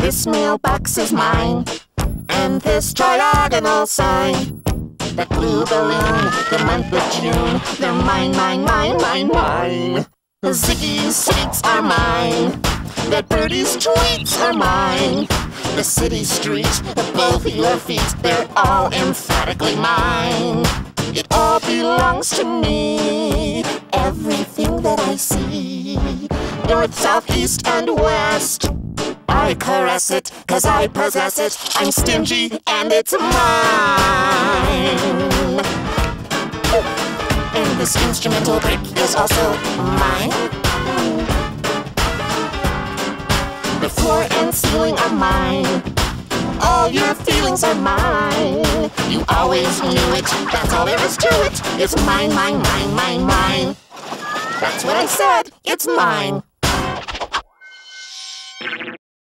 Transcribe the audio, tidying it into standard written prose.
This mailbox is mine, and this triagonal sign. That blue balloon, the month of June, they're mine, mine, mine, mine, mine. Ziggy's sweets are mine. That birdie's tweets are mine. The city streets, both your feet, they're all emphatically mine. It all belongs to me, everything that I see. North, south, east, and west, I caress it, 'cause I possess it. I'm stingy, and it's mine. And this instrumental break is also mine. The floor and ceiling are mine. All your feelings are mine. You always knew it, that's all there is to it. It's mine, mine, mine, mine, mine. That's what I said, it's mine.